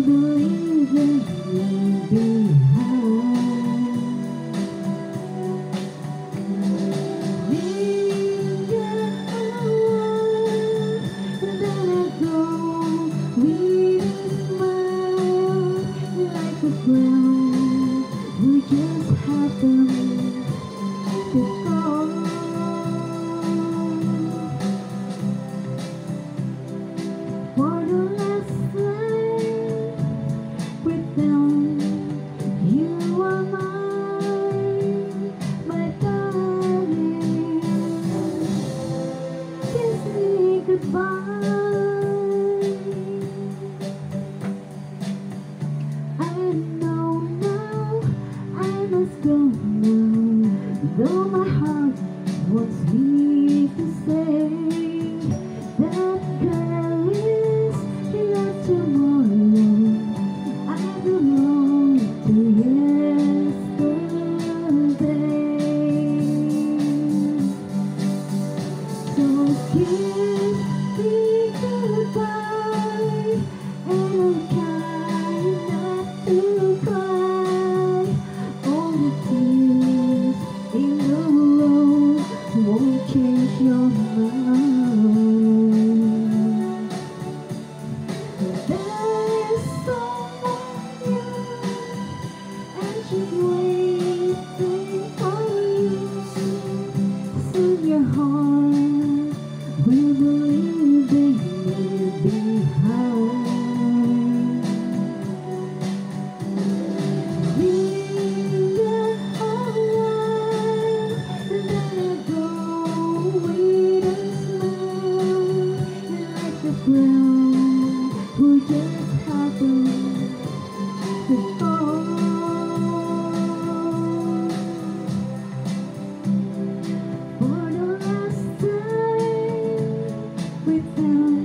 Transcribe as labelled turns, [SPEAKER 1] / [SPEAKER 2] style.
[SPEAKER 1] believe in behind. Linger around, and then I go with a smile like a friend who just happened to fall. For the last time with them, you are mine, my darling. Kiss me goodbye. I know now I must go now, though my heart wants me to say that girl is not tomorrow. I belong to yesterday. So kiss me goodbye, and I'll try not to cry. All the tears in the world won't change your mind. There is someone new, and she's waiting for you. Soon your heart will believe they leave behind. Linger around, and then I go with a smile like a friend who just happened to fall. For the last time with them,